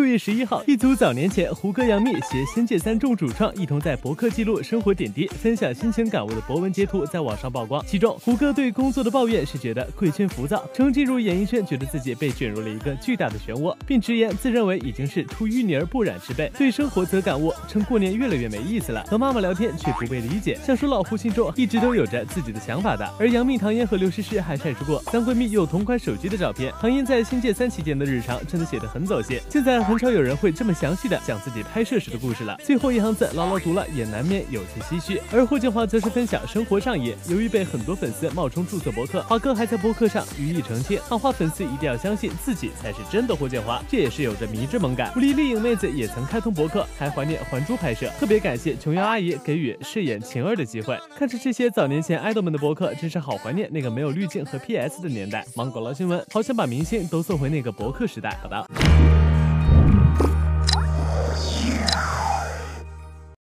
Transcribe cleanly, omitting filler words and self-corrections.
月11号，一组早年前胡歌、杨幂携《仙界3》众主创一同在博客记录生活点滴、分享心情感悟的博文截图在网上曝光。其中，胡歌对工作的抱怨是觉得贵圈浮躁，称进入演艺圈觉得自己被卷入了一个巨大的漩涡，并直言自认为已经是出淤泥而不染之辈。对生活则感悟，称过年越来越没意思了，和妈妈聊天却不被理解，像说老胡心中一直都有着自己的想法的。而杨幂、唐嫣和刘诗诗还晒出过3闺蜜用同款手机的照片。唐嫣在《仙界3》期间的日常真的写得很走心，现在很少有人会这么详细的讲自己拍摄时的故事了。最后一行字唠唠读了也难免有些唏嘘。而霍建华则是分享生活上瘾，由于被很多粉丝冒充注册博客，华哥还在博客上予以澄清，喊话粉丝一定要相信自己才是真的霍建华，这也是有着迷之萌感。吴丽丽影妹子也曾开通博客，还怀念还珠拍摄，特别感谢琼瑶阿姨给予饰演晴儿的机会。看着这些早年前爱豆们的博客，真是好怀念那个没有滤镜和 PS 的年代。芒果捞新闻，好想把明星都送回那个博客时代。好的。